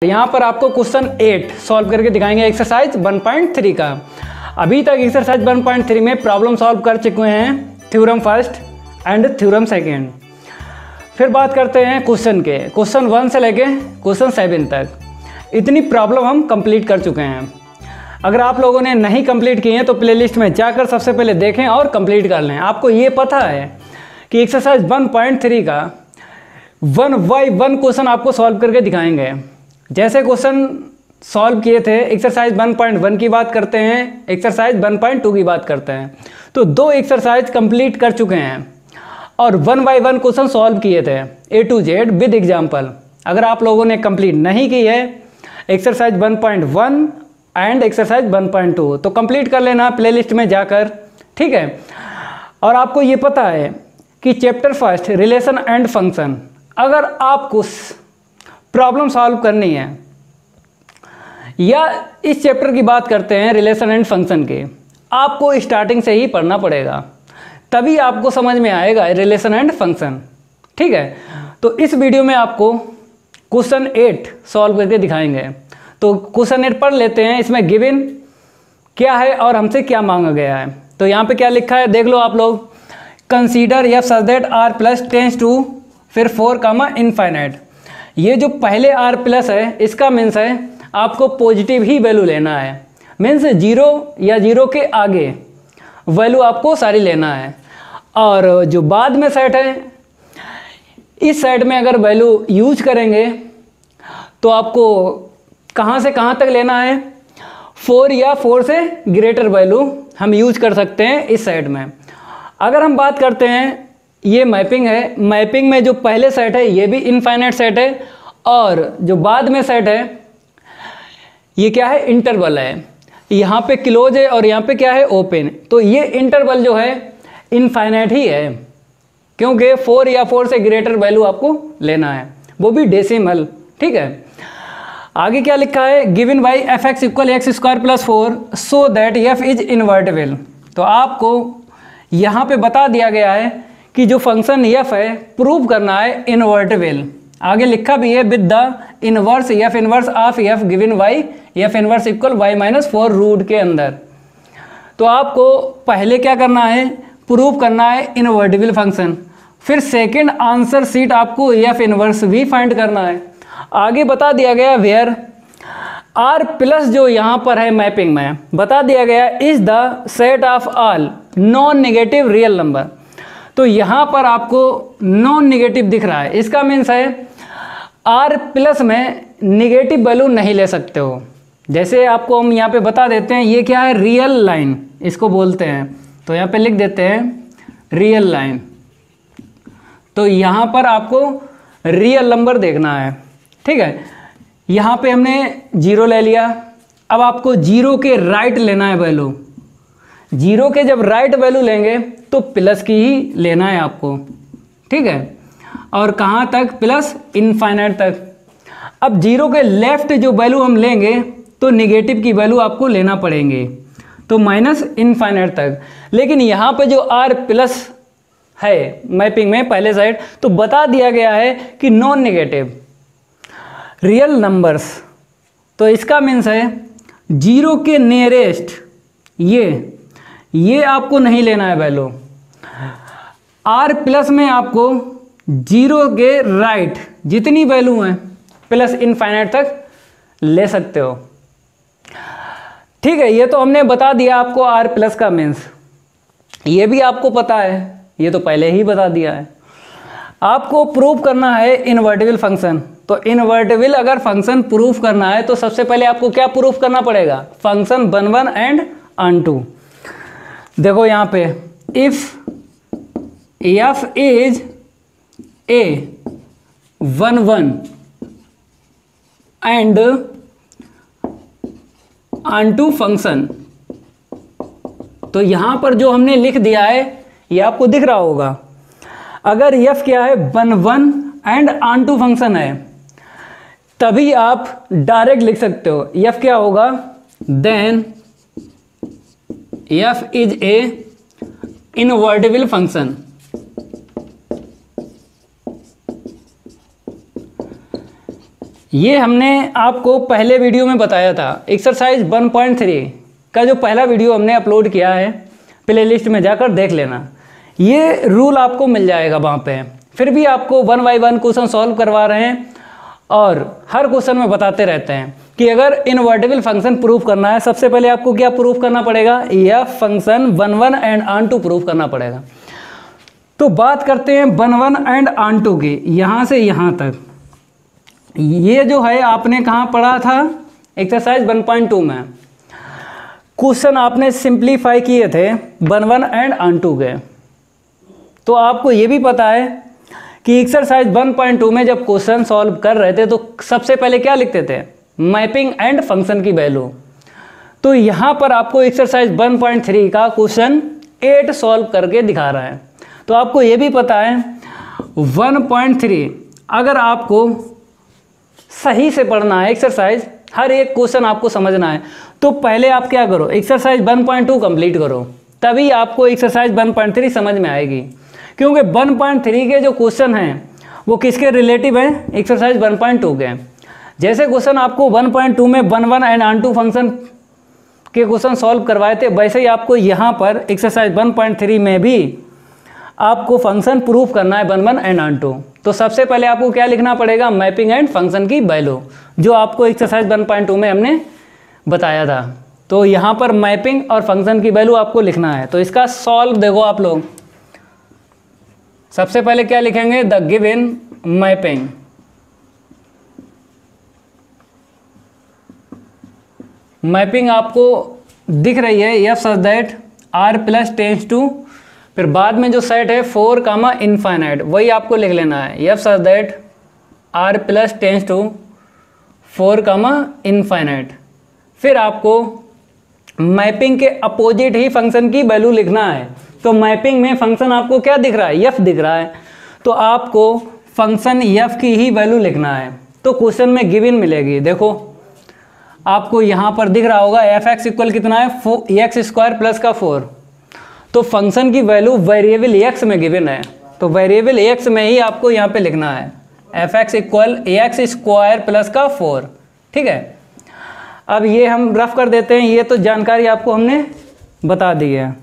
यहाँ पर आपको क्वेश्चन 8 सॉल्व करके दिखाएंगे एक्सरसाइज 1.3 का। अभी तक एक्सरसाइज 1.3 में प्रॉब्लम सॉल्व कर चुके हैं theorem first and theorem second. फिर बात करते हैं क्वेश्चन के, क्वेश्चन 1 से लेके क्वेश्चन 7 तक इतनी प्रॉब्लम हम कंप्लीट कर चुके हैं। अगर आप लोगों ने नहीं कंप्लीट किए हैं तो प्लेलिस्ट में जाकर सबसे पहले देखें और कंप्लीट कर लें। आपको ये पता है कि एक्सरसाइज 1.3 का 1 बाय 1 क्वेश्चन आपको सॉल्व करके दिखाएंगे। जैसे क्वेश्चन सॉल्व किए थे एक्सरसाइज 1.1 की बात करते हैं, एक्सरसाइज 1.2 की बात करते हैं, तो 2 एक्सरसाइज कंप्लीट कर चुके हैं और 1 बाय 1 क्वेश्चन सॉल्व किए थे A to Z with example. अगर आप लोगों ने कंप्लीट नहीं की है एक्सरसाइज 1.1 एंड एक्सरसाइज 1.2 तो कंप्लीट कर लेना प्लेलिस्ट में जाकर, ठीक है। और आपको ये पता है कि chapter first relation and function, अगर आपको प्रॉब्लम सॉल्व करनी है या इस चैप्टर की बात करते हैं रिलेशन एंड फंक्शन के, आपको स्टार्टिंग से ही पढ़ना पड़ेगा, तभी आपको समझ में आएगा रिलेशन एंड फंक्शन, ठीक है। तो इस वीडियो में आपको क्वेश्चन 8 सॉल्व करके दिखाएंगे। तो क्वेश्चन 8 पढ़ लेते हैं। इसमें गिवन क्या है और हमसे क्या मांगा गया है। तो यहाँ पे क्या लिखा है देख लो आप लोग। Consider F such that R plus tends to फिर 4 कामा इनफाइनाइट। ये जो पहले R प्लस है इसका मीन्स है आपको पॉजिटिव ही वैल्यू लेना है, मीन्स 0 या 0 के आगे वैल्यू आपको सारी लेना है। और जो बाद में सेट है इस सेट में अगर वैल्यू यूज करेंगे तो आपको कहाँ से कहाँ तक लेना है, 4 या 4 से ग्रेटर वैल्यू हम यूज कर सकते हैं इस सेट में। अगर हम बात करते हैं ये मैपिंग है, मैपिंग में जो पहले सेट है ये भी इनफाइनाइट सेट है और जो बाद में सेट है ये क्या है, इंटरवल है। यहाँ पे क्लोज है और यहाँ पे क्या है, ओपन। तो ये इंटरवल जो है इनफाइनाइट ही है क्योंकि 4 या 4 से ग्रेटर वैल्यू आपको लेना है, वो भी डेसिमल, ठीक है। आगे क्या लिखा है, given by F x equal x square plus 4 so that F is invertible. तो आपको यहाँ पे बता दिया गया है कि जो फंक्शन एफ है प्रूव करना है इन्वर्टिबल। आगे लिखा भी है with the inverse F inverse of F given by F inverse equal Y minus 4 root के अंदर। तो आपको पहले क्या करना है, प्रूव करना है इन्वर्टिबल फंक्शन, फिर सेकेंड आंसर सीट आपको एफ इनवर्स भी फाइंड करना है। आगे बता दिया गया वेयर R प्लस जो यहाँ पर है मैपिंग में बता दिया गया is the set of all non negative real number. तो यहाँ पर आपको नॉन नेगेटिव दिख रहा है, इसका मीन्स है R प्लस में नेगेटिव वैल्यू नहीं ले सकते हो। जैसे आपको हम यहाँ पे बता देते हैं ये क्या है, रियल लाइन इसको बोलते हैं। तो यहाँ पे लिख देते हैं रियल लाइन। तो यहाँ पर आपको रियल नंबर देखना है, ठीक है। यहाँ पे हमने 0 ले लिया, अब आपको 0 के राइट लेना है वैल्यू। 0 के जब राइट वैल्यू लेंगे तो प्लस की ही लेना है आपको, ठीक है। और कहाँ तक, प्लस इनफाइनाइट तक। अब 0 के लेफ्ट जो वैल्यू हम लेंगे तो नेगेटिव की वैल्यू आपको लेना पड़ेंगे, तो माइनस इनफाइनाइट तक। लेकिन यहाँ पे जो R प्लस है मैपिंग में पहले साइड, तो बता दिया गया है कि नॉन नेगेटिव रियल नंबर्स। तो इसका मीन्स है 0 के नियरेस्ट ये आपको नहीं लेना है वैल्यू। R प्लस में आपको 0 के राइट जितनी वैल्यू है प्लस इनफाइनाइट तक ले सकते हो, ठीक है। ये तो हमने बता दिया आपको R प्लस का मीन्स, ये भी आपको पता है, ये तो पहले ही बता दिया है। आपको प्रूव करना है इन्वर्टिबल फंक्शन। तो इन्वर्टिबल अगर फंक्शन प्रूफ करना है तो सबसे पहले आपको क्या प्रूफ करना पड़ेगा, फंक्शन 1 1 एंड ऑन2। देखो यहाँ पे if f is a 1 1 and ऑन2 फंक्शन, तो यहाँ पर जो हमने लिख दिया है ये आपको दिख रहा होगा। अगर एफ क्या है 1 1 एंड ऑन2 फंक्शन है तभी आप डायरेक्ट लिख सकते हो एफ क्या होगा, then f is a invertible function. ये हमने आपको पहले वीडियो में बताया था। एक्सरसाइज 1.3 का जो पहला वीडियो हमने अपलोड किया है, प्लेलिस्ट में जाकर देख लेना। ये रूल आपको मिल जाएगा वहाँ पे। फिर भी आपको 1 बाय 1 क्वेश्चन सॉल्व करवा रहे हैं और हर क्वेश्चन में बताते रहते हैं कि अगर इनवर्टिबल फंक्शन प्रूफ करना है, सबसे पहले आपको क्या प्रूफ करना पड़ेगा, f function 1 1 and onto proof करना पड़ेगा। तो बात करते हैं 1 1 एंड ऑन टू की, यहाँ से यहाँ तक। ये जो है आपने कहाँ पढ़ा था, एक्सरसाइज 1.2 में। क्वेश्चन आपने सिंप्लीफाई किए थे 1 1 एंड ऑन टू के। तो आपको ये भी पता है कि एक्सरसाइज 1.2 में जब क्वेश्चन सॉल्व कर रहे थे तो सबसे पहले क्या लिखते थे, मैपिंग एंड फंक्शन की वैल्यू। तो यहाँ पर आपको एक्सरसाइज 1.3 का क्वेश्चन 8 सॉल्व करके दिखा रहा है। तो आपको ये भी पता है 1.3 अगर आपको सही से पढ़ना है, एक्सरसाइज हर एक क्वेश्चन आपको समझना है, तो पहले आप क्या करो, एक्सरसाइज 1.2 कंप्लीट करो, तभी आपको एक्सरसाइज 1.3 समझ में आएगी। क्योंकि 1.3 के जो क्वेश्चन हैं वो किसके रिलेटिव हैं, एक्सरसाइज 1.2 के। जैसे क्वेश्चन आपको 1.2 में 1 1 एंड ऑन टू फंक्शन के क्वेश्चन सॉल्व करवाए थे, वैसे ही आपको यहाँ पर एक्सरसाइज 1.3 में भी आपको फंक्शन प्रूफ करना है 1 1 एंड ऑन टू। तो सबसे पहले आपको क्या लिखना पड़ेगा, मैपिंग एंड फंक्शन की वैल्यू, जो आपको एक्सरसाइज 1.2 में हमने बताया था। तो यहाँ पर मैपिंग और फंक्शन की वैल्यू आपको लिखना है। तो इसका सॉल्व देखो आप लोग, सबसे पहले क्या लिखेंगे, द गिवन मैपिंग। मैपिंग आपको दिख रही है, f such that R plus tends to, फिर बाद में जो सेट है 4 कामा इनफाइनाइट, वही आपको लिख लेना है, f such that R plus tends to 4 comma infinite. फिर आपको मैपिंग के अपोजिट ही फंक्शन की वैल्यू लिखना है। तो मैपिंग में फंक्शन आपको क्या दिख रहा है, एफ दिख रहा है, तो आपको फंक्शन एफ की ही वैल्यू लिखना है। तो क्वेश्चन में गिवन मिलेगी, देखो आपको यहाँ पर दिख रहा होगा एफ एक्स इक्वल कितना है, एक्स स्क्वायर प्लस का 4। तो फंक्शन की वैल्यू वेरिएबल एक्स में गिवन है, तो वेरिएबल एक्स में ही आपको यहाँ पे लिखना है, f x equal x square plus का 4। ठीक है, अब ये हम रफ कर देते हैं, ये तो जानकारी आपको हमने बता दी है।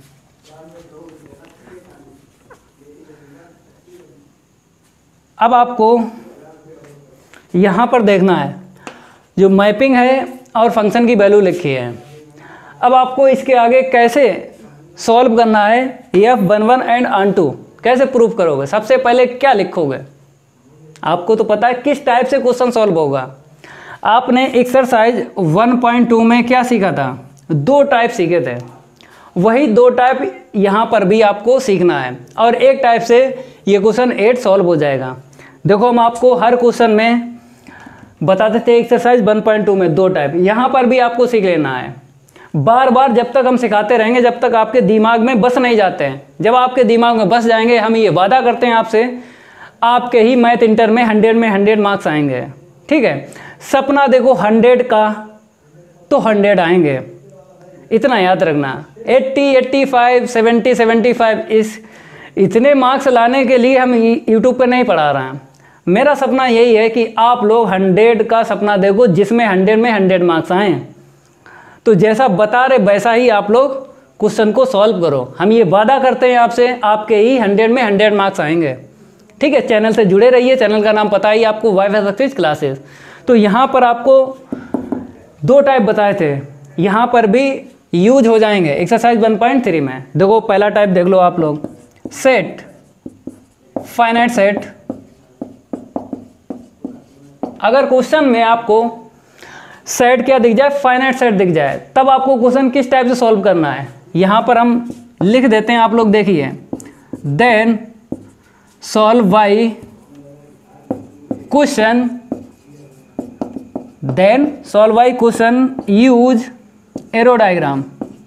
अब आपको यहाँ पर देखना है, जो मैपिंग है और फंक्शन की वैल्यू लिखी है। अब आपको इसके आगे कैसे सॉल्व करना है, एफ 1 1 एंड ऑन टू कैसे प्रूफ करोगे, सबसे पहले क्या लिखोगे, आपको तो पता है किस टाइप से क्वेश्चन सॉल्व होगा। आपने एक्सरसाइज 1.2 में क्या सीखा था, 2 टाइप सीखे थे, वही 2 टाइप यहाँ पर भी आपको सीखना है, और एक टाइप से ये क्वेश्चन 8 सॉल्व हो जाएगा। देखो हम आपको हर क्वेश्चन में बताते थे एक्सरसाइज 1.2 में 2 टाइप, यहाँ पर भी आपको सीख लेना है। बार बार जब तक हम सिखाते रहेंगे, जब तक आपके दिमाग में बस नहीं जाते हैं। जब आपके दिमाग में बस जाएंगे, हम ये वादा करते हैं आपसे, आपके ही मैथ इंटर में 100 में 100 मार्क्स आएंगे। ठीक है, सपना देखो 100 का तो 100 आएंगे, इतना याद रखना। 80 85 70 75 इतने मार्क्स लाने के लिए हम यूट्यूब पर नहीं पढ़ा रहे हैं। मेरा सपना यही है कि आप लोग 100 का सपना देखो, जिसमें 100 में 100 मार्क्स आएँ। तो जैसा बता रहे वैसा ही आप लोग क्वेश्चन को सॉल्व करो। हम ये वादा करते हैं आपसे, आपके ही 100 में 100 मार्क्स आएंगे। ठीक है, चैनल से जुड़े रहिए, चैनल का नाम पता ही आपको, वाईफाई सक्सेस क्लासेस। तो यहाँ पर आपको 2 टाइप बताए थे, यहाँ पर भी यूज हो जाएंगे एक्सरसाइज 1.3 में। देखो पहला टाइप देख लो आप लोग, सेट, फाइनाइट सेट। अगर क्वेश्चन में आपको सेट क्या दिख जाए, फाइनाइट सेट दिख जाए, तब आपको क्वेश्चन किस टाइप से सॉल्व करना है, यहाँ पर हम लिख देते हैं, आप लोग देखिए, then solve by question, then solve by question use arrow diagram.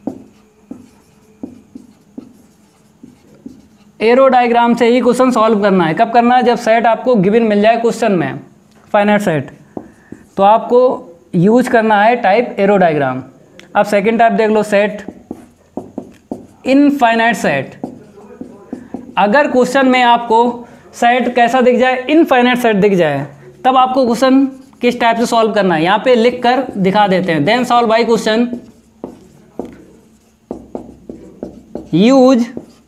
Arrow diagram से ही क्वेश्चन सॉल्व करना है। कब करना है, जब सेट आपको गिवन मिल जाए क्वेश्चन में, फाइनाइट सेट, तो आपको यूज करना है टाइप एरो डायग्राम। अब सेकंड टाइप देख लो, सेट इनफाइनाइट सेट। अगर क्वेश्चन में आपको सेट कैसा दिख जाए, इनफाइनाइट सेट दिख जाए, तब आपको क्वेश्चन किस टाइप से सॉल्व करना है यहाँ पे लिख कर दिखा देते हैं। Then solve by question use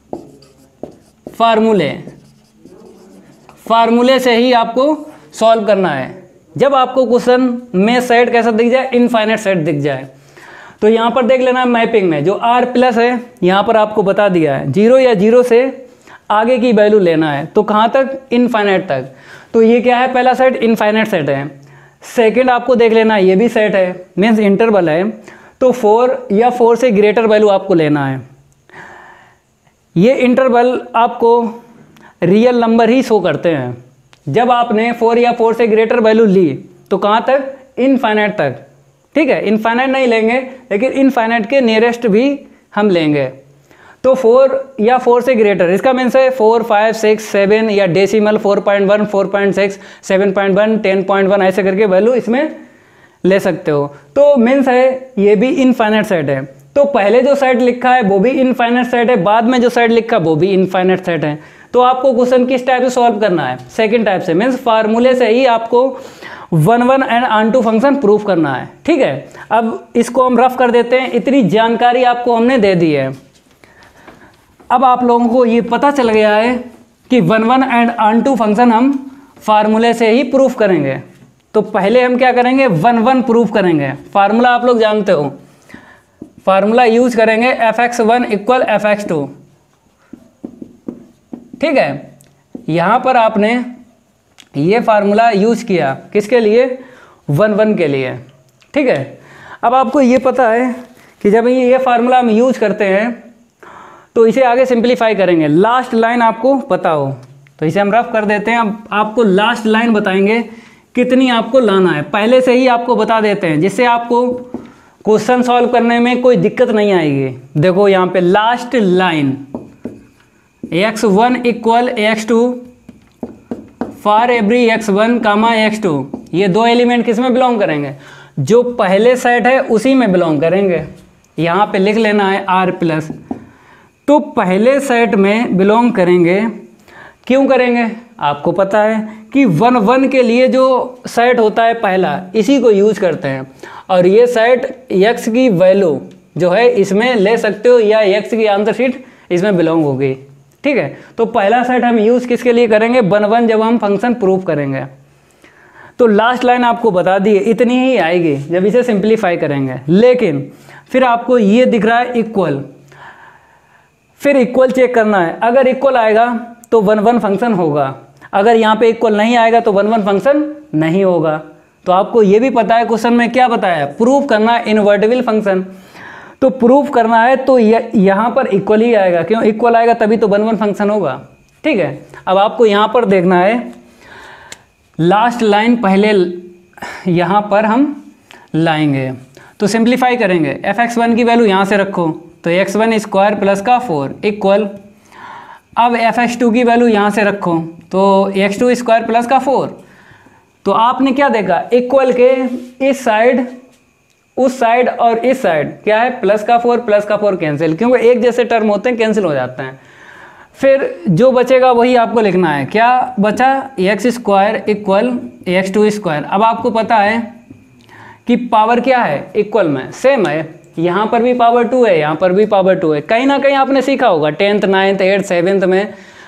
फार्मूले से ही आपको सॉल्व करना है। जब आपको क्वेश्चन में सेट कैसा दिख जाए, इनफाइनाइट सेट दिख जाए, तो यहाँ पर देख लेना मैपिंग में जो r प्लस है यहाँ पर आपको बता दिया है 0 या 0 से आगे की वैल्यू लेना है, तो कहाँ तक, इनफाइनाइट तक। तो ये क्या है, पहला सेट इनफाइनाइट सेट है। सेकंड आपको देख लेना है ये भी सेट है, मीन्स इंटरवल है, तो 4 या 4 से ग्रेटर वैल्यू आपको लेना है। ये इंटरवल आपको रियल नंबर ही शो करते हैं। जब आपने 4 या 4 से ग्रेटर वैल्यू ली तो कहाँ तक, इनफाइनाइट तक। ठीक है, इनफाइनाइट नहीं लेंगे लेकिन इनफाइनाइट के नियरेस्ट भी हम लेंगे। तो 4 या 4 से ग्रेटर, इसका मीन्स है 4, 5, 6, 7 या डेसिमल 4.1, 4.6, 7.1, 10.1 ऐसे करके वैल्यू इसमें ले सकते हो। तो मीन्स है ये भी इनफाइनाइट सेट है। तो पहले जो सेट लिखा है वो भी इनफाइनाइट सेट है, बाद में जो सेट लिखा वो भी इनफाइनाइट सेट है। तो आपको क्वेश्चन किस टाइप से सॉल्व करना है, सेकंड टाइप से, मीन्स फार्मूले से ही आपको 1 एंड ऑन2 फंक्शन प्रूफ करना है। ठीक है, अब इसको हम रफ कर देते हैं। इतनी जानकारी आपको हमने दे दी है। अब आप लोगों को ये पता चल गया है कि 1 एंड ऑन2 फंक्शन हम फार्मूले से ही प्रूफ करेंगे। तो पहले हम क्या करेंगे, 1 प्रूफ करेंगे। फार्मूला आप लोग जानते हो, फार्मूला यूज करेंगे fx1 इक्वल fx2। ठीक है, यहाँ पर आपने ये फार्मूला यूज किया किसके लिए, 1 के लिए। ठीक है, अब आपको ये पता है कि जब ये फार्मूला हम यूज करते हैं तो इसे आगे सिंप्लीफाई करेंगे। लास्ट लाइन आपको पता हो तो इसे हम रफ कर देते हैं। अब आपको लास्ट लाइन बताएंगे कितनी आपको लाना है, पहले से ही आपको बता देते हैं, जिससे आपको क्वेश्चन सॉल्व करने में कोई दिक्कत नहीं आएगी। देखो यहाँ पे last line x1 equal x2 for every x1 comma x2, ये दो एलिमेंट किस में बिलोंग करेंगे, जो पहले सेट है उसी में बिलोंग करेंगे। यहाँ पे लिख लेना है r प्लस, तो पहले सेट में बिलोंग करेंगे। क्यों करेंगे, आपको पता है कि 1 के लिए जो सेट होता है पहला, इसी को यूज करते हैं। और ये सेट x की वैल्यू जो है इसमें ले सकते हो, या x की आंसर शीट इसमें बिलोंग होगी। ठीक है, तो पहला सेट हम यूज किसके लिए करेंगे, 1 जब हम फंक्शन प्रूफ करेंगे। तो लास्ट लाइन आपको बता दी, इतनी ही आएगी जब इसे सिंप्लीफाई करेंगे। लेकिन फिर आपको ये दिख रहा है इक्वल, फिर इक्वल चेक करना है। अगर इक्वल आएगा तो 1 फंक्शन होगा, अगर यहाँ पे इक्वल नहीं आएगा तो 1 फंक्शन नहीं होगा। तो आपको ये भी पता है क्वेश्चन में क्या बताया है, प्रूफ करना इनवर्टिबल फंक्शन। तो प्रूफ करना है तो यहाँ पर इक्वल ही आएगा, क्यों, इक्वल आएगा तभी तो 1 फंक्शन होगा। ठीक है, अब आपको यहाँ पर देखना है लास्ट लाइन, पहले यहाँ पर हम लाएंगे तो सिंप्लीफाई करेंगे। fx1 की वैल्यू यहाँ से रखो तो x1 स्क्वायर प्लस का 4 इक्वल, अब fx2 की वैल्यू यहाँ से रखो तो x2 स्क्वायर प्लस का 4। तो आपने क्या देखा, इक्वल के इस साइड, उस साइड और इस साइड क्या है, प्लस का 4 कैंसिल, क्योंकि एक जैसे टर्म होते हैं कैंसिल हो जाते हैं। फिर जो बचेगा वही आपको लिखना है, क्या बचा, x square equal x2 square. अब आपको पता है कि पावर क्या है, इक्वल में सेम है, यहाँ पर भी पावर 2 है, यहाँ पर भी पावर 2 है। कहीं ना कहीं आपने सीखा होगा 10th 9th 8th 7th में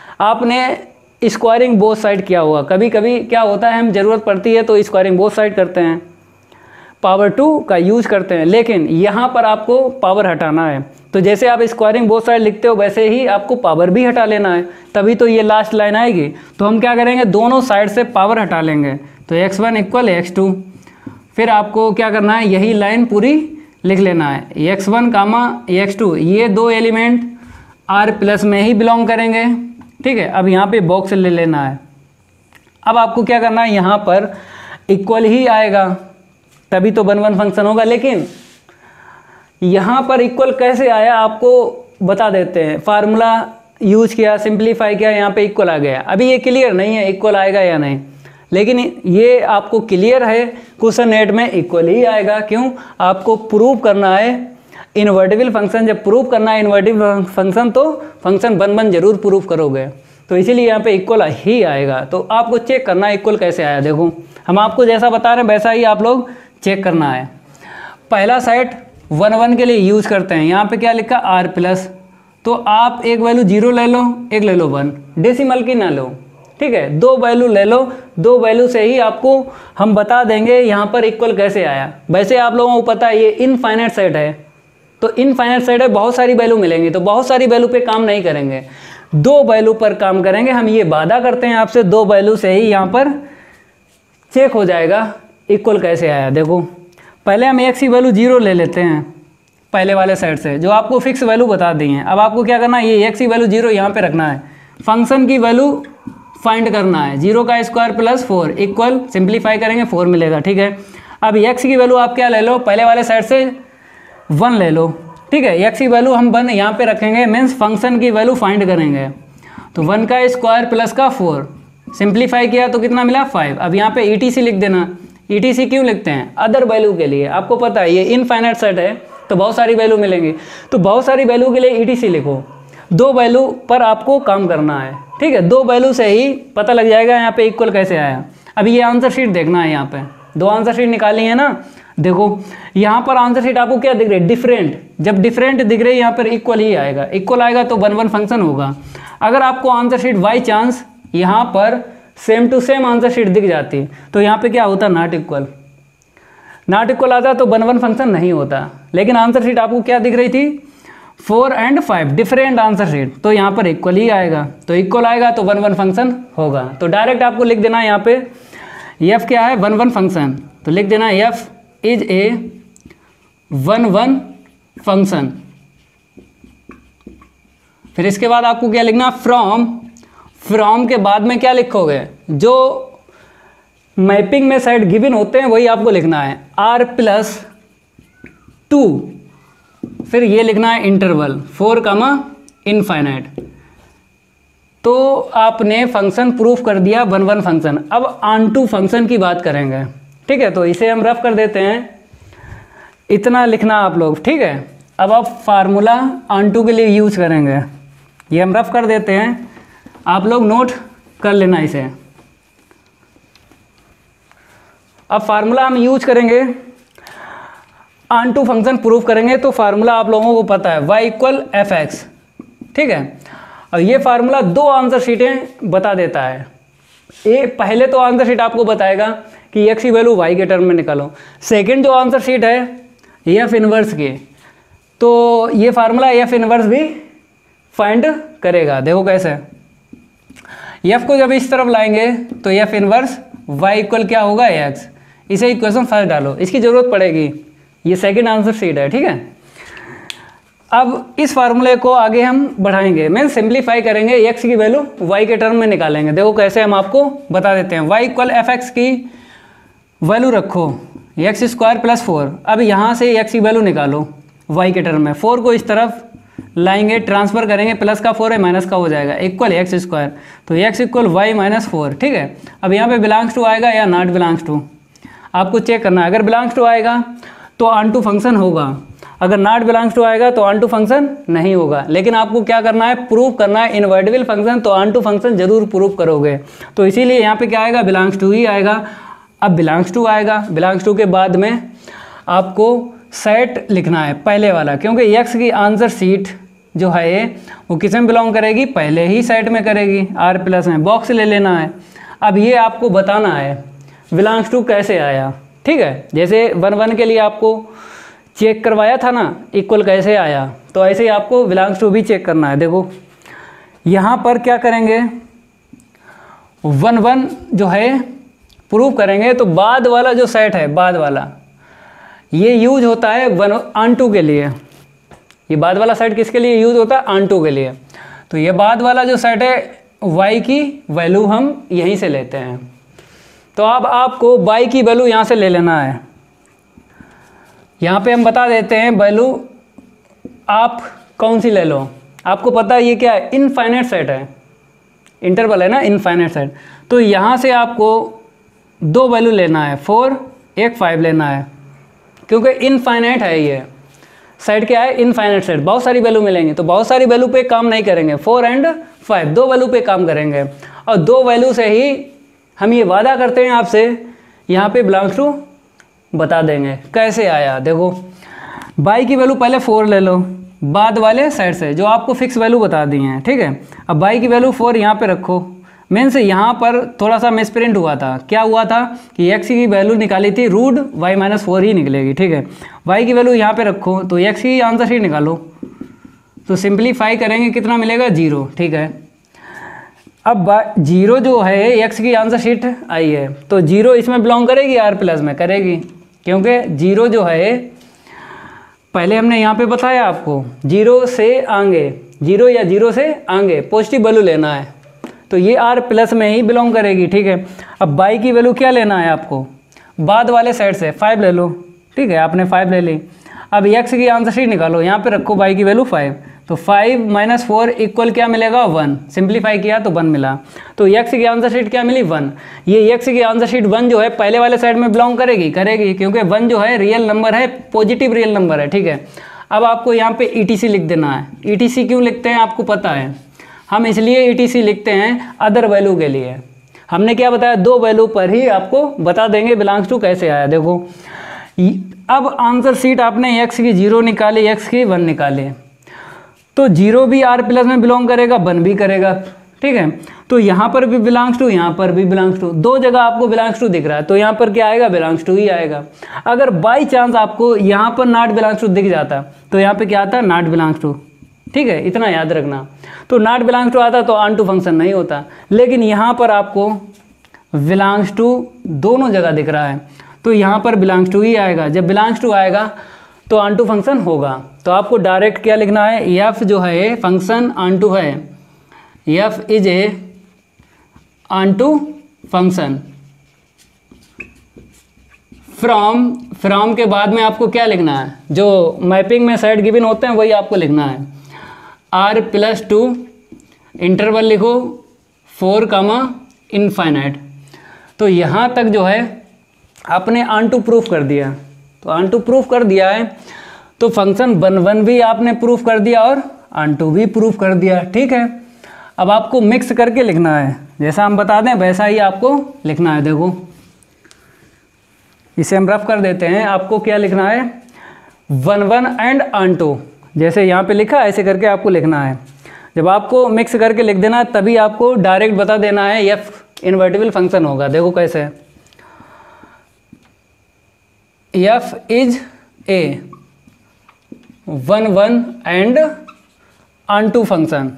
आपने स्क्वायरिंग बोथ साइड किया होगा। कभी कभी क्या होता है, हम ज़रूरत पड़ती है तो स्क्वायरिंग बोथ साइड करते हैं, पावर 2 का यूज करते हैं। लेकिन यहाँ पर आपको पावर हटाना है, तो जैसे आप स्क्वायरिंग बोथ साइड लिखते हो वैसे ही आपको पावर भी हटा लेना है, तभी तो ये लास्ट लाइन आएगी। तो हम क्या करेंगे, दोनों साइड से पावर हटा लेंगे, तो x1 इक्वल x2। फिर आपको क्या करना है, यही लाइन पूरी लिख लेना है, x1 कामा x2, ये दो एलिमेंट r प्लस में ही बिलोंग करेंगे। ठीक है, अब यहाँ पे बॉक्स ले लेना है। अब आपको क्या करना है, यहाँ पर इक्वल ही आएगा तभी तो 1 फंक्शन होगा। लेकिन यहाँ पर इक्वल कैसे आया आपको बता देते हैं। फार्मूला यूज किया, सिंप्लीफाई किया, यहाँ पे इक्वल आ गया। अभी ये क्लियर नहीं है इक्वल आएगा या नहीं, लेकिन ये आपको क्लियर है क्वेश्चन 8 में इक्वल ही आएगा। क्यों, आपको प्रूव करना है इन्वर्टिबल फंक्शन। जब प्रूव करना है इन्वर्टिबल फंक्शन तो फंक्शन 1 जरूर प्रूव करोगे, तो इसीलिए यहाँ पे इक्वल ही आएगा। तो आपको चेक करना है इक्वल कैसे आया। देखो हम आपको जैसा बता रहे हैं वैसा ही आप लोग चेक करना है। पहला सेट 1 1 के लिए यूज़ करते हैं, यहाँ पे क्या लिखा आर प्लस, तो आप एक वैल्यू 0 ले लो, एक ले लो 1, डेसिमल की ना लो, ठीक है, 2 वैल्यू ले लो, 2 वैल्यू से ही आपको हम बता देंगे यहाँ पर इक्वल कैसे आया। वैसे आप लोगों को पता है ये इनफाइनाइट सेट है, तो इनफाइनाइट सेट है, बहुत सारी वैल्यू मिलेंगी, तो बहुत सारी वैल्यू पे काम नहीं करेंगे, 2 वैल्यू पर काम करेंगे। हम ये वादा करते हैं आपसे 2 वैल्यू से ही यहाँ पर चेक हो जाएगा इक्वल कैसे आया। देखो पहले हम एक्स की वैल्यू 0 ले लेते हैं पहले वाले सेट से, जो आपको फिक्स वैल्यू बता दी है। अब आपको क्या करना है, ये एक्स की वैल्यू 0 यहाँ पे रखना है, फंक्शन की वैल्यू फाइंड करना है, 0 का स्क्वायर प्लस 4 इक्वल, सिंप्लीफाई करेंगे 4 मिलेगा, ठीक है। अब एक्स की वैल्यू आप क्या ले लो, पहले वाले सेट से 1 ले लो, ठीक है, एक्स की वैल्यू हम 1 यहाँ पे रखेंगे, मीन्स फंक्शन की वैल्यू फाइंड करेंगे, तो 1 का स्क्वायर प्लस का 4, सिंप्लीफाई किया तो कितना मिला 5। अब यहाँ पे ETC लिख देना, ETC क्यों लिखते हैं, अदर वैल्यू के लिए, आपको पता है ये इनफाइनाइट सेट है तो बहुत सारी वैल्यू मिलेंगी, तो बहुत सारी वैल्यू के लिए ETC लिखो, 2 वैल्यू पर आपको काम करना है, ठीक है, 2 वैल्यू से ही पता लग जाएगा यहाँ पे इक्वल कैसे आया। अब ये आंसर शीट देखना है, यहाँ पे 2 आंसर शीट निकाली है ना, देखो यहाँ पर आंसर शीट आपको क्या दिख रही है, डिफरेंट, जब डिफरेंट दिख रही है यहाँ पर इक्वल ही आएगा, इक्वल आएगा तो 1 1 फंक्शन होगा। अगर आपको आंसर शीट बाई चांस यहाँ पर same to same answer sheet दिख जाती है तो यहाँ पे क्या होता, नॉट इक्वल, नॉट इक्वल आता तो 1 1 फंक्शन नहीं होता। लेकिन आंसर शीट आपको क्या दिख रही थी, 4 और 5 डिफरेंट आंसर शीट, तो यहाँ पर इक्वल ही आएगा, तो इक्वल आएगा तो 1 1 फंक्शन होगा। तो डायरेक्ट आपको लिख देना है यहाँ पे एफ क्या है, 1 1 फंक्शन, तो लिख देना एफ इज ए 1 1 फंक्शन। फिर इसके बाद आपको क्या लिखना, फ्रॉम के बाद में क्या लिखोगे, जो मैपिंग में साइड गिवन होते हैं वही आपको लिखना है, r प्लस 2, फिर ये लिखना है इंटरवल 4 कामा इनफाइनाइट। तो आपने फंक्शन प्रूफ कर दिया 1 1 फंक्शन। अब ऑन टू फंक्शन की बात करेंगे, ठीक है, तो इसे हम रफ कर देते हैं, इतना लिखना आप लोग, ठीक है। अब आप फार्मूला ऑन टू के लिए यूज करेंगे, ये हम रफ कर देते हैं, आप लोग नोट कर लेना इसे। अब फार्मूला हम यूज करेंगे, ऑन टू फंक्शन प्रूफ करेंगे, तो फार्मूला आप लोगों को पता है y इक्वल एफ एक्स, ठीक है। और ये फार्मूला 2 आंसर शीटें बता देता है। पहले तो आंसर शीट आपको बताएगा कि x की वैल्यू y के टर्म में निकालो, सेकंड जो आंसर शीट है एफ इनवर्स की, तो ये फार्मूला एफ इनवर्स भी फाइंड करेगा। देखो कैसे, एफ को जब इस तरफ लाएंगे तो एफ इनवर्स y इक्वल क्या होगा x, इसे इक्वेशन फर्स्ट डालो, इसकी ज़रूरत पड़ेगी, ये सेकंड आंसर शीट है, ठीक है। अब इस फार्मूले को आगे हम बढ़ाएंगे, मीन सिंप्लीफाई करेंगे, x की वैल्यू y के टर्म में निकालेंगे। देखो कैसे, हम आपको बता देते हैं, y इक्वल एफ एक्स की वैल्यू रखो एक्स स्क्वायर प्लस 4, अब यहाँ से x की वैल्यू निकालो y के टर्म में, 4 को इस तरफ लाएंगे, ट्रांसफर करेंगे, प्लस का 4 है माइनस का हो जाएगा, इक्वल एक्स स्क्वायर, तो x इक्वल वाई माइनस 4, ठीक है। अब यहाँ पे बिलोंग्स टू आएगा या नॉट बिलोंग्स टू, आपको चेक करना है। अगर बिलोंग्स टू आएगा तो ऑन टू फंक्शन होगा, अगर नॉट बिलोंग्स टू आएगा तो ऑन टू फंक्शन नहीं होगा। लेकिन आपको क्या करना है, प्रूफ करना है इनवर्टिबल फंक्शन, तो ऑन टू फंक्शन जरूर प्रूफ करोगे, तो इसीलिए यहाँ पे क्या आएगा, बिलोंग्स टू ही आएगा। अब बिलोंग्स टू आएगा, बिलोंग्स टू के बाद में आपको सेट लिखना है पहले वाला, क्योंकि एक्स की आंसर शीट जो है वो किस में बिलोंग करेगी, पहले ही सेट में करेगी, आर प्लस में, बॉक्स ले लेना है। अब ये आपको बताना है बिलोंग्स टू कैसे आया, ठीक है। जैसे 1 1 के लिए आपको चेक करवाया था ना इक्वल कैसे आया, तो ऐसे ही आपको बिलोंग्स टू भी चेक करना है। देखो यहाँ पर क्या करेंगे, 1 1 जो है प्रूफ करेंगे, तो बाद वाला जो सेट है, बाद वाला ये यूज होता है ऑन टू के लिए, ये बाद वाला सेट किसके लिए यूज होता है, ऑन टू के लिए। तो ये बाद वाला जो सेट है y की वैल्यू हम यहीं से लेते हैं, तो अब आपको y की वैल्यू यहाँ से ले लेना है। यहाँ पे हम बता देते हैं वैल्यू आप कौन सी ले लो, आपको पता है ये क्या है, इनफाइनाइट सेट है, इंटरवल है ना, इनफाइनाइट सेट। तो यहाँ से आपको 2 वैल्यू लेना है, 4 एक 5 लेना है, क्योंकि इनफाइनाइट है ये सेट, क्या है, इनफाइनाइट सेट, बहुत सारी वैल्यू मिलेंगी, तो बहुत सारी वैल्यू पे काम नहीं करेंगे, 4 और 5 2 वैल्यू पे काम करेंगे। और 2 वैल्यू से ही हम ये वादा करते हैं आपसे यहाँ पे बिलोंग्स टू बता देंगे। कैसे आया देखो, बाई की वैल्यू पहले 4 ले लो बाद वाले साइड से, जो आपको फिक्स वैल्यू बता दी हैं, ठीक है। अब बाई की वैल्यू 4 यहाँ पे रखो। मीन्स यहाँ पर थोड़ा सा मिसप्रिंट हुआ था। क्या हुआ था कि x की वैल्यू निकाली थी रूट y-4 ही निकलेगी, ठीक है। y की वैल्यू यहाँ पे रखो तो x की आंसर शीट निकालो, तो सिंपलीफाई करेंगे कितना मिलेगा 0, ठीक है। अब 0 जो है x की आंसर शीट आई है, तो 0 इसमें बिलोंग करेगी r प्लस में, करेगी, क्योंकि 0 जो है पहले हमने यहाँ पे बताया आपको 0 से आगे, 0 या 0 से आगे पॉजिटिव वैल्यू लेना है, तो ये r प्लस में ही बिलोंग करेगी, ठीक है। अब y की वैल्यू क्या लेना है आपको, बाद वाले साइड से 5 ले लो, ठीक है, आपने 5 ले ली। अब x की आंसर शीट निकालो, यहाँ पे रखो y की वैल्यू 5, तो 5 - 4 इक्वल क्या मिलेगा 1, सिंप्लीफाई किया तो 1 मिला, तो x की आंसर शीट क्या मिली 1। ये x की आंसर शीट 1 जो है पहले वाले साइड में बिलोंग करेगी, करेगी, क्योंकि 1 जो है रियल नंबर है, पॉजिटिव रियल नंबर है, ठीक है। अब आपको यहाँ पे ETC लिख देना है। ETC क्यों लिखते हैं आपको पता है, हम इसलिए ETC लिखते हैं अदर वैल्यू के लिए। हमने क्या बताया, 2 वैल्यू पर ही आपको बता देंगे बिलोंग्स टू कैसे आया। देखो अब आंसर शीट आपने x की 0 निकाली, x की 1 निकाली, तो 0 भी r प्लस में बिलोंग करेगा, 1 भी करेगा, ठीक है। तो यहाँ पर भी बिलोंग्स टू, यहाँ पर भी बिलोंग्स टू, 2 जगह आपको बिलोंग्स टू दिख रहा है, तो यहाँ पर क्या आएगा बिलोंग्स टू ही आएगा। अगर बाई चांस आपको यहाँ पर नॉट बिलोंग्स टू दिख जाता तो यहाँ पे क्या आता, नॉट बिलोंग्स टू, ठीक है, इतना याद रखना। तो नॉट बिलोंग्स टू आता तो ऑन टू फंक्शन नहीं होता, लेकिन यहाँ पर आपको बिलोंग्स टू दोनों जगह दिख रहा है, तो यहाँ पर बिलोंग्स टू ही आएगा। जब बिलोंग्स टू आएगा तो ऑन टू फंक्शन होगा। तो आपको डायरेक्ट क्या लिखना है, एफ जो है फंक्शन ऑन टू है, f is a onto function. From के बाद में आपको क्या लिखना है, जो मैपिंग में साइड गिवन होते हैं वही आपको लिखना है। r+2 इंटरवल लिखो 4, इनफाइनाइट। तो यहाँ तक जो है आपने ऑन टू प्रूफ कर दिया, तो ऑन टू प्रूफ कर दिया है, तो फंक्शन 1 भी आपने प्रूफ कर दिया और ऑन टू भी प्रूफ कर दिया, ठीक है। अब आपको मिक्स करके लिखना है, जैसा हम बता दें वैसा ही आपको लिखना है। देखो इसे हम रफ कर देते हैं। आपको क्या लिखना है, 1 एंड ऑन टू, जैसे यहाँ पे लिखा ऐसे करके आपको लिखना है। जब आपको मिक्स करके लिख देना है तभी आपको डायरेक्ट बता देना है एफ इन्वर्टिबल फंक्शन होगा। देखो कैसे, f is a 1 and onto function.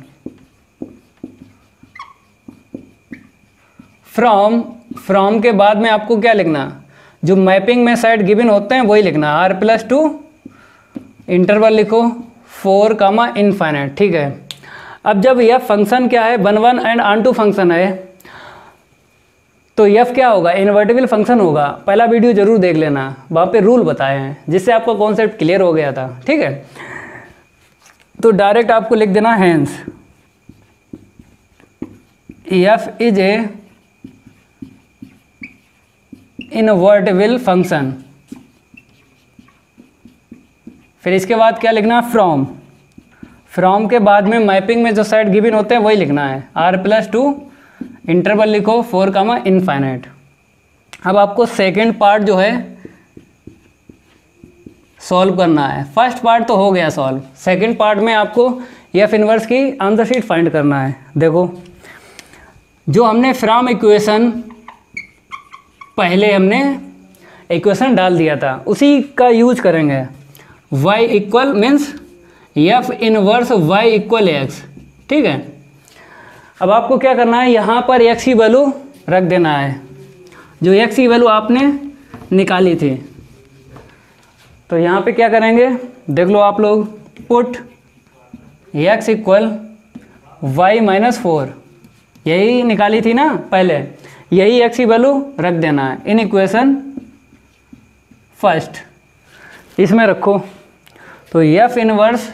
From के बाद में आपको क्या लिखना, जो मैपिंग में साइड गिवन होते हैं वही लिखना, r+2 इंटरवल लिखो 4, इनफाइनाइट, ठीक है। अब जब यह फंक्शन क्या है 1 एंड ऑन टू फंक्शन है, तो एफ क्या होगा, इन्वर्टिबल फंक्शन होगा। पहला वीडियो जरूर देख लेना, वहाँ पे रूल बताए हैं जिससे आपका कॉन्सेप्ट क्लियर हो गया था, ठीक है। तो डायरेक्ट आपको लिख देना hence f is a invertible function. फिर इसके बाद क्या लिखना, फ्रॉम के बाद में मैपिंग में जो साइड गिवन होते हैं वही लिखना है, r+2 इंटरवल लिखो 4, इनफाइनाइट। अब आपको सेकंड पार्ट जो है सॉल्व करना है। फर्स्ट पार्ट तो हो गया सॉल्व, सेकंड पार्ट में आपको एफ इनवर्स की आंसर शीट फाइंड करना है। देखो जो हमने फ्रॉम इक्वेशन पहले हमने इक्वेशन डाल दिया था उसी का यूज करेंगे। y equal means f inverse y equal x, ठीक है। अब आपको क्या करना है, यहाँ पर x की वैल्यू रख देना है, जो x की वैल्यू आपने निकाली थी। तो यहाँ पे क्या करेंगे, देख लो आप लोग, पुट x इक्वल y-4, यही निकाली थी ना पहले, यही x की वैल्यू रख देना है इन इक्वेशन फर्स्ट, इसमें रखो। तो F inverse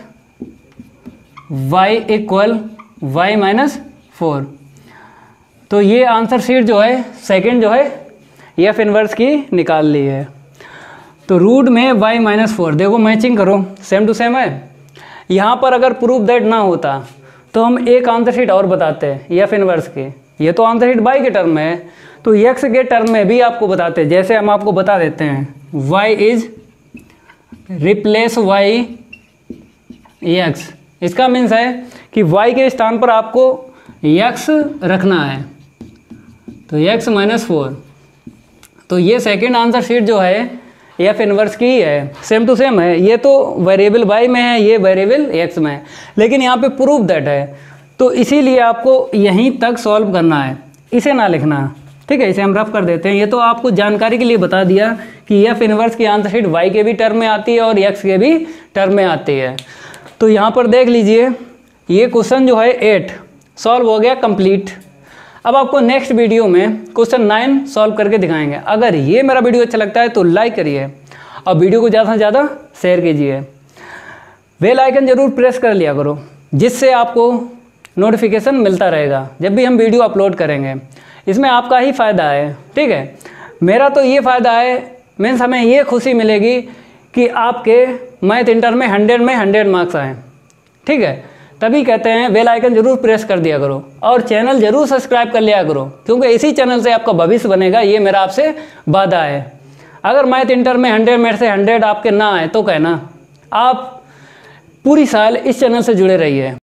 y equal y-4, तो ये आंसर शीट जो है सेकंड जो है एफ इनवर्स की निकाल ली है। तो रूट में y-4, देखो मैचिंग करो, सेम टू सेम है। यहाँ पर अगर प्रूफ दैट ना होता तो हम एक आंसर शीट और बताते हैं एफ इनवर्स की, ये तो आंसर शीट y के टर्म में है, तो x के टर्म में भी आपको बताते हैं। जैसे हम आपको बता देते हैं y is replace y x, इसका मीन्स है कि y के स्थान पर आपको x रखना है, तो x माइनस 4। तो ये सेकंड आंसर शीट जो है एफ इनवर्स की ही है, सेम टू सेम है। ये तो वेरिएबल y में है, ये वेरिएबल x में है, लेकिन यहाँ पे प्रूफ दैट है, तो इसीलिए आपको यहीं तक सॉल्व करना है, इसे ना लिखना, ठीक है। इसे हम रफ कर देते हैं। ये तो आपको जानकारी के लिए बता दिया कि एफ इनवर्स की आंसर शीट y के भी टर्म में आती है और x के भी टर्म में आती है। तो यहाँ पर देख लीजिए, ये क्वेश्चन जो है 8 सॉल्व हो गया कंप्लीट। अब आपको नेक्स्ट वीडियो में क्वेश्चन 9 सॉल्व करके दिखाएंगे। अगर ये मेरा वीडियो अच्छा लगता है तो लाइक करिए और वीडियो को ज़्यादा से ज़्यादा शेयर कीजिए। बेल आइकन ज़रूर प्रेस कर लिया करो, जिससे आपको नोटिफिकेशन मिलता रहेगा जब भी हम वीडियो अपलोड करेंगे। इसमें आपका ही फ़ायदा है, ठीक है। मेरा तो ये फ़ायदा है, मीन्स हमें ये खुशी मिलेगी कि आपके मैथ इंटर में 100 में 100 मार्क्स आएँ, ठीक है। तभी कहते हैं बेल आइकन जरूर प्रेस कर दिया करो और चैनल जरूर सब्सक्राइब कर लिया करो, क्योंकि इसी चैनल से आपका भविष्य बनेगा, ये मेरा आपसे वादा है। अगर मैथ इंटर में 100 में से 100 आपके ना आए तो कहना, आप पूरी साल इस चैनल से जुड़े रहिए।